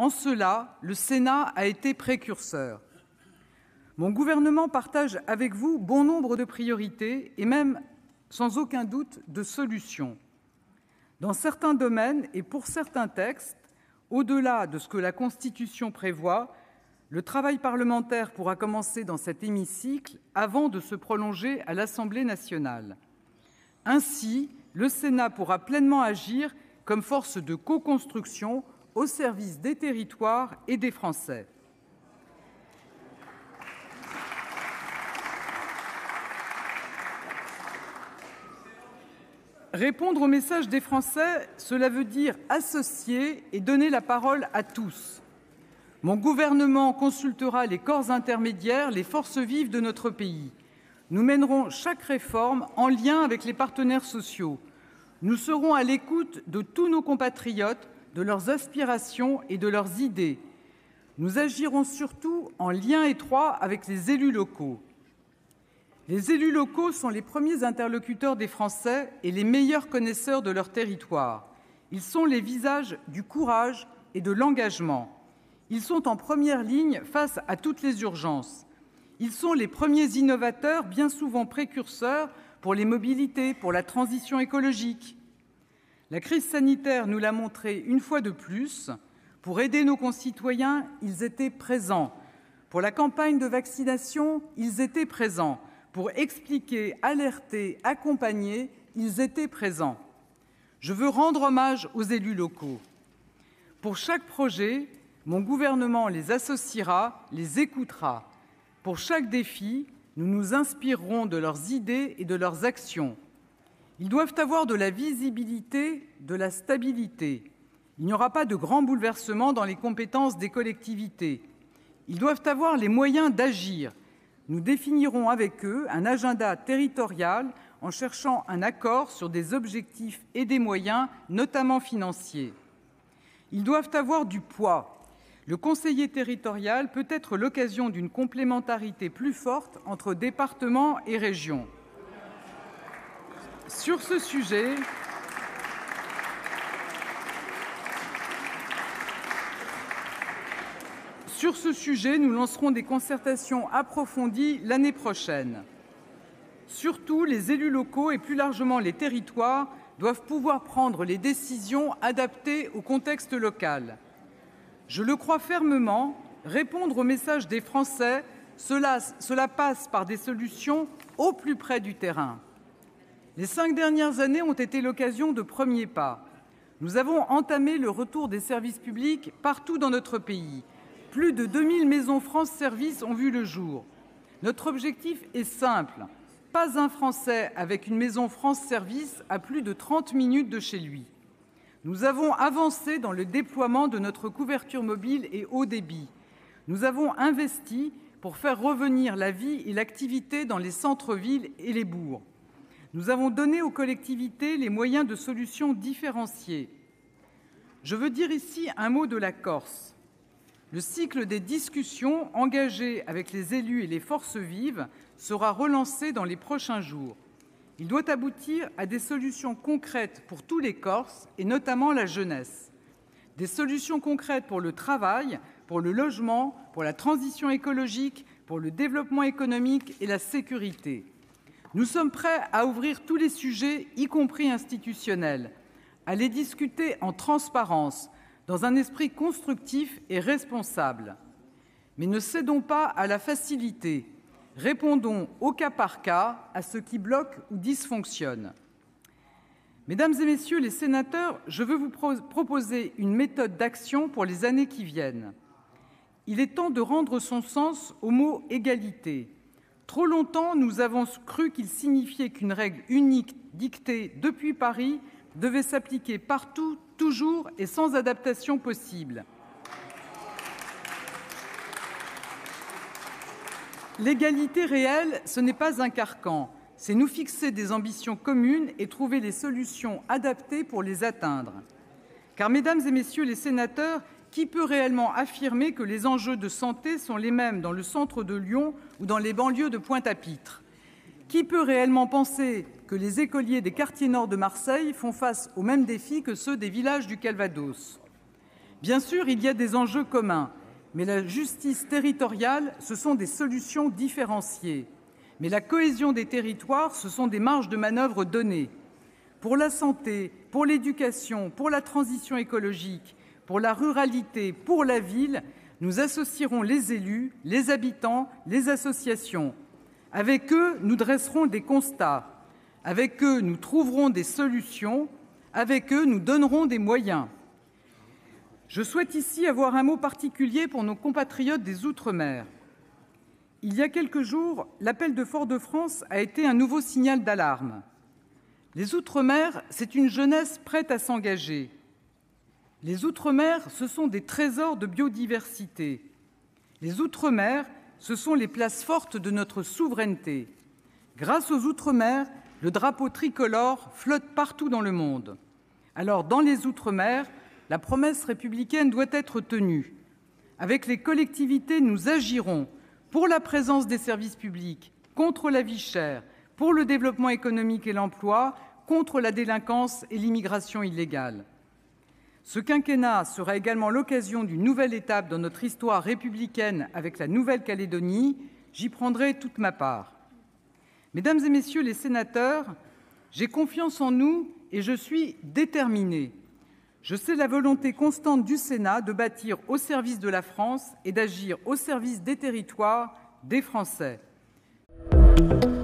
En cela, le Sénat a été précurseur. Mon gouvernement partage avec vous bon nombre de priorités et même, sans aucun doute, de solutions. Dans certains domaines et pour certains textes, au-delà de ce que la Constitution prévoit, le travail parlementaire pourra commencer dans cet hémicycle avant de se prolonger à l'Assemblée nationale. Ainsi, le Sénat pourra pleinement agir comme force de coconstruction au service des territoires et des Français. Répondre au message des Français, cela veut dire associer et donner la parole à tous. Mon gouvernement consultera les corps intermédiaires, les forces vives de notre pays. Nous mènerons chaque réforme en lien avec les partenaires sociaux. Nous serons à l'écoute de tous nos compatriotes, de leurs aspirations et de leurs idées. Nous agirons surtout en lien étroit avec les élus locaux. Les élus locaux sont les premiers interlocuteurs des Français et les meilleurs connaisseurs de leur territoire. Ils sont les visages du courage et de l'engagement. Ils sont en première ligne face à toutes les urgences. Ils sont les premiers innovateurs, bien souvent précurseurs, pour les mobilités, pour la transition écologique. La crise sanitaire nous l'a montré une fois de plus. Pour aider nos concitoyens, ils étaient présents. Pour la campagne de vaccination, ils étaient présents. Pour expliquer, alerter, accompagner, ils étaient présents. Je veux rendre hommage aux élus locaux. Pour chaque projet, mon gouvernement les associera, les écoutera. Pour chaque défi, nous nous inspirerons de leurs idées et de leurs actions. Ils doivent avoir de la visibilité, de la stabilité. Il n'y aura pas de grands bouleversements dans les compétences des collectivités. Ils doivent avoir les moyens d'agir. Nous définirons avec eux un agenda territorial en cherchant un accord sur des objectifs et des moyens, notamment financiers. Ils doivent avoir du poids. Le conseiller territorial peut être l'occasion d'une complémentarité plus forte entre départements et régions. Sur ce sujet, nous lancerons des concertations approfondies l'année prochaine. Surtout, les élus locaux et plus largement les territoires doivent pouvoir prendre les décisions adaptées au contexte local. Je le crois fermement, répondre au message des Français, cela passe par des solutions au plus près du terrain. Les 5 dernières années ont été l'occasion de premiers pas. Nous avons entamé le retour des services publics partout dans notre pays. Plus de 2000 maisons France Services ont vu le jour. Notre objectif est simple. Pas un Français avec une maison France Services à plus de 30 minutes de chez lui. Nous avons avancé dans le déploiement de notre couverture mobile et haut débit. Nous avons investi pour faire revenir la vie et l'activité dans les centres-villes et les bourgs. Nous avons donné aux collectivités les moyens de solutions différenciées. Je veux dire ici un mot de la Corse. Le cycle des discussions engagées avec les élus et les forces vives sera relancé dans les prochains jours. Il doit aboutir à des solutions concrètes pour tous les Corses, et notamment la jeunesse. Des solutions concrètes pour le travail, pour le logement, pour la transition écologique, pour le développement économique et la sécurité. Nous sommes prêts à ouvrir tous les sujets, y compris institutionnels, à les discuter en transparence, dans un esprit constructif et responsable. Mais ne cédons pas à la facilité. Répondons au cas par cas à ce qui bloque ou dysfonctionne. Mesdames et messieurs les sénateurs, je veux vous proposer une méthode d'action pour les années qui viennent. Il est temps de rendre son sens au mot « égalité ». Trop longtemps, nous avons cru qu'il signifiait qu'une règle unique dictée depuis Paris devait s'appliquer partout, toujours et sans adaptation possible. L'égalité réelle, ce n'est pas un carcan, c'est nous fixer des ambitions communes et trouver les solutions adaptées pour les atteindre. Car, mesdames et messieurs les sénateurs, qui peut réellement affirmer que les enjeux de santé sont les mêmes dans le centre de Lyon ou dans les banlieues de Pointe-à-Pitre ? Qui peut réellement penser que les écoliers des quartiers nord de Marseille font face aux mêmes défis que ceux des villages du Calvados ? Bien sûr, il y a des enjeux communs, mais la justice territoriale, ce sont des solutions différenciées. Mais la cohésion des territoires, ce sont des marges de manœuvre données. Pour la santé, pour l'éducation, pour la transition écologique, pour la ruralité, pour la ville, nous associerons les élus, les habitants, les associations. Avec eux, nous dresserons des constats. Avec eux, nous trouverons des solutions. Avec eux, nous donnerons des moyens. Je souhaite ici avoir un mot particulier pour nos compatriotes des Outre-mer. Il y a quelques jours, l'appel de Fort-de-France a été un nouveau signal d'alarme. Les Outre-mer, c'est une jeunesse prête à s'engager. Les Outre-mer, ce sont des trésors de biodiversité. Les Outre-mer, ce sont les places fortes de notre souveraineté. Grâce aux Outre-mer, le drapeau tricolore flotte partout dans le monde. Alors, dans les Outre-mer, la promesse républicaine doit être tenue. Avec les collectivités, nous agirons pour la présence des services publics, contre la vie chère, pour le développement économique et l'emploi, contre la délinquance et l'immigration illégale. Ce quinquennat sera également l'occasion d'une nouvelle étape dans notre histoire républicaine avec la Nouvelle-Calédonie. J'y prendrai toute ma part. Mesdames et messieurs les sénateurs, j'ai confiance en nous et je suis déterminée. Je sais la volonté constante du Sénat de bâtir au service de la France et d'agir au service des territoires, des Français.